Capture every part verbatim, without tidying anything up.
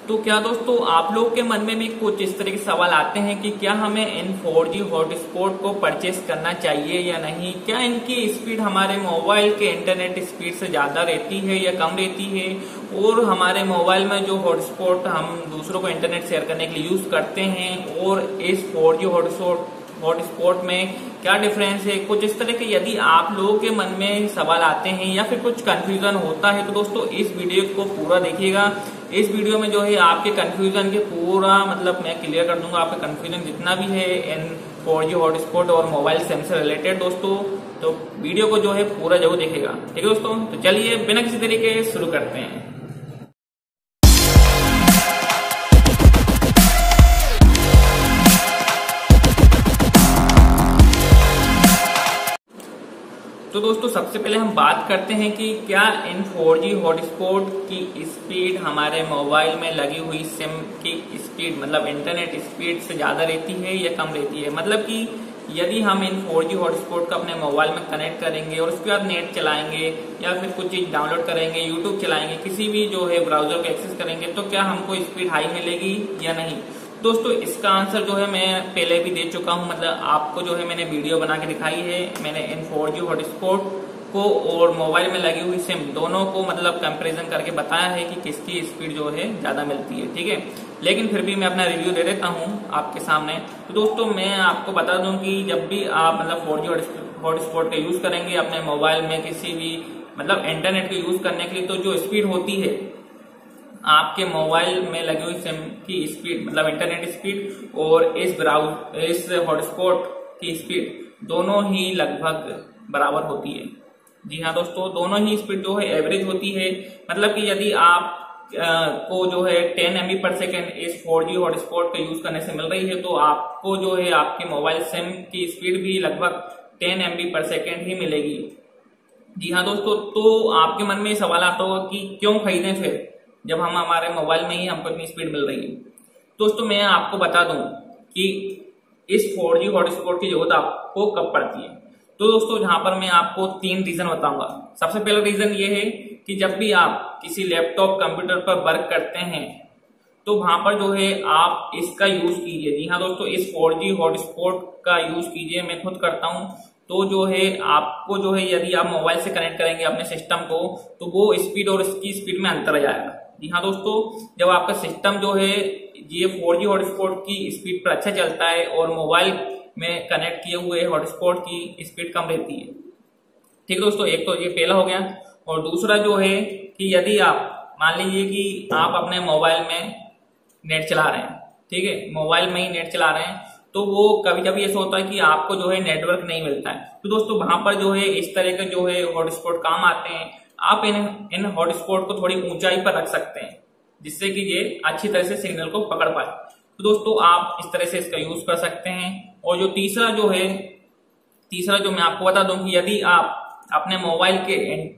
तो क्या दोस्तों आप लोग के मन में भी कुछ इस तरह के सवाल आते हैं कि क्या हमें इन फोर जी हॉटस्पॉट को परचेस करना चाहिए या नहीं, क्या इनकी स्पीड हमारे मोबाइल के इंटरनेट स्पीड से ज्यादा रहती है या कम रहती है, और हमारे मोबाइल में जो हॉटस्पॉट हम दूसरों को इंटरनेट शेयर करने के लिए यूज करते हैं और इस फोर जी हॉटस्पॉट हॉटस्पॉट में क्या डिफरेंस है। कुछ इस तरह के यदि आप लोगों के मन में सवाल आते हैं या फिर कुछ कंफ्यूजन होता है तो दोस्तों इस वीडियो को पूरा देखिएगा। इस वीडियो में जो है आपके कंफ्यूजन के पूरा मतलब मैं क्लियर कर दूंगा, आपका कंफ्यूजन जितना भी है इन फोर जी हॉटस्पॉट और मोबाइल सिम से रिलेटेड दोस्तों। तो वीडियो को जो है पूरा जरूर देखिएगा, ठीक है दोस्तों। तो चलिए बिना किसी तरीके शुरू करते हैं। तो दोस्तों सबसे पहले हम बात करते हैं कि क्या इन फोर जी हॉटस्पॉट की स्पीड हमारे मोबाइल में लगी हुई सिम की स्पीड मतलब इंटरनेट स्पीड से ज्यादा रहती है या कम रहती है। मतलब कि यदि हम इन फोर जी हॉटस्पॉट को अपने मोबाइल में कनेक्ट करेंगे और उसके बाद नेट चलाएंगे या फिर कुछ चीज डाउनलोड करेंगे, यूट्यूब चलाएंगे, किसी भी जो है ब्राउजर को एक्सेस करेंगे, तो क्या हमको स्पीड हाई मिलेगी या नहीं। दोस्तों इसका आंसर जो है मैं पहले भी दे चुका हूं, मतलब आपको जो है मैंने वीडियो बना के दिखाई है। मैंने इन फोर जी हॉटस्पॉट को और मोबाइल में लगी हुई सिम दोनों को मतलब कंपैरिजन करके बताया है कि किसकी स्पीड जो है ज्यादा मिलती है, ठीक है। लेकिन फिर भी मैं अपना रिव्यू दे देता हूं आपके सामने। तो दोस्तों मैं आपको बता दूं कि जब भी आप मतलब फोर जी हॉटस्पॉट का यूज करेंगे अपने मोबाइल में किसी भी मतलब इंटरनेट को यूज करने के लिए, तो जो स्पीड होती है आपके मोबाइल में लगी हुई सिम की स्पीड मतलब इंटरनेट स्पीड और इस ब्राउज इस हॉटस्पॉट की स्पीड दोनों ही लगभग बराबर होती है। जी हाँ दोस्तों, दोनों ही स्पीड जो है एवरेज होती है। मतलब कि यदि आप आ, को जो है ten M B per second इस फोर जी हॉटस्पॉट का यूज करने से मिल रही है, तो आपको जो है आपके मोबाइल सिम की स्पीड भी लगभग ten M B per second ही मिलेगी। जी हाँ दोस्तों, तो आपके मन में सवाल आता होगा कि क्यों खरीदें फिर जब हम हमारे मोबाइल में ही हमको इतनी स्पीड मिल रही है। दोस्तों मैं आपको बता दूं कि इस फोर जी हॉटस्पॉट की जरूरत आपको कब पड़ती है। तो दोस्तों यहाँ पर मैं आपको तीन रीजन बताऊंगा। सबसे पहला रीजन ये है कि जब भी आप किसी लैपटॉप कंप्यूटर पर वर्क करते हैं तो वहां पर जो है आप इसका यूज कीजिए। जी हाँ दोस्तों, इस फोर जी हॉटस्पॉट का यूज कीजिए। मैं खुद करता हूँ। तो जो है आपको जो है यदि आप मोबाइल से कनेक्ट करेंगे अपने सिस्टम को तो वो स्पीड और इसकी स्पीड में अंतर आ जाएगा। जी हाँ दोस्तों, जब आपका सिस्टम जो है ये फोर जी हॉटस्पॉट की स्पीड पर अच्छा चलता है और मोबाइल में कनेक्ट किए हुए हॉटस्पॉट की स्पीड कम रहती है, ठीक है दोस्तों। एक तो ये पहला हो गया। और दूसरा जो है कि यदि आप मान लीजिए कि आप अपने मोबाइल में नेट चला रहे हैं, ठीक है, मोबाइल में ही नेट चला रहे हैं, तो वो कभी कभी ऐसा होता है कि आपको जो है नेटवर्क नहीं मिलता है। तो दोस्तों वहां पर जो है इस तरह के जो है हॉटस्पॉट काम आते हैं। आप इन इन हॉटस्पॉट को थोड़ी ऊंचाई पर रख सकते हैं जिससे कि ये अच्छी तरह से सिग्नल को पकड़ पाए। तो दोस्तों आप इस तरह से इसका यूज कर सकते हैं। और जो तीसरा जो है तीसरा जो मैं आपको बता दूं कि यदि आप अपने मोबाइल के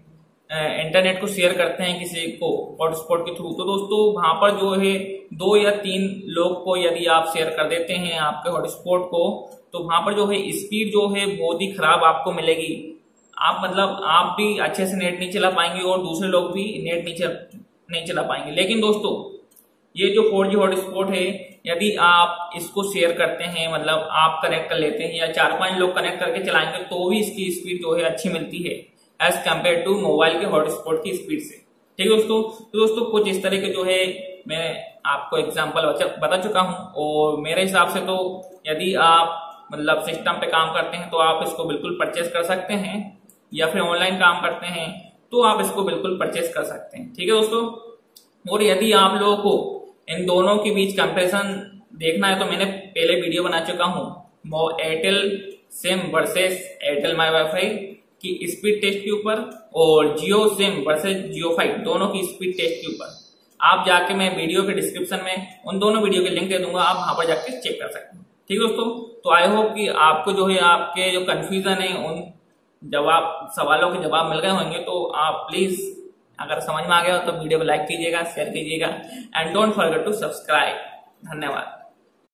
इंटरनेट को शेयर करते हैं किसी को हॉटस्पॉट के थ्रू, तो दोस्तों वहां पर जो है दो या तीन लोग को यदि आप शेयर कर देते हैं आपके हॉटस्पॉट को, तो वहां पर जो है स्पीड जो है बहुत ही खराब आपको मिलेगी। आप मतलब आप भी अच्छे से नेट नहीं चला पाएंगे और दूसरे लोग भी नेट नहीं चल नहीं चला पाएंगे। लेकिन दोस्तों ये जो फोर जी हॉटस्पॉट है यदि आप इसको शेयर करते हैं मतलब आप कनेक्ट कर लेते हैं या चार पांच लोग कनेक्ट करके चलाएंगे तो भी इसकी स्पीड जो है अच्छी मिलती है एज कम्पेयर टू मोबाइल के हॉटस्पॉट की स्पीड से, ठीक है दोस्तों। तो दोस्तों कुछ इस तरह के जो है मैं आपको एग्जाम्पल बता चुका हूं। और मेरे हिसाब से तो यदि आप मतलब सिस्टम पे काम करते हैं तो आप इसको बिल्कुल परचेस कर सकते हैं, या फिर ऑनलाइन काम करते हैं तो आप इसको बिल्कुल परचेस कर सकते हैं, ठीक है दोस्तों। और यदि आप लोगों को इन दोनों के बीच कंपैरिजन देखना है तो मैंने पहले वीडियो बना चुका हूं Airtel SIM versus Airtel my WiFi की स्पीड टेस्ट के ऊपर और Jio SIM versus Jio five दोनों की स्पीड टेस्ट के ऊपर। आप जाके मैं वीडियो के डिस्क्रिप्शन में उन दोनों वीडियो के लिंक दे दूंगा, आप वहां पर जाके चेक कर सकते हैं, ठीक है दोस्तों। तो आई होप कि आपको जो है आपके जो कंफ्यूजन है उन जवाब सवालों के जवाब मिल गए होंगे। तो आप प्लीज अगर समझ में आ गया हो तो वीडियो को लाइक कीजिएगा, शेयर कीजिएगा and don't forget to subscribe. धन्यवाद।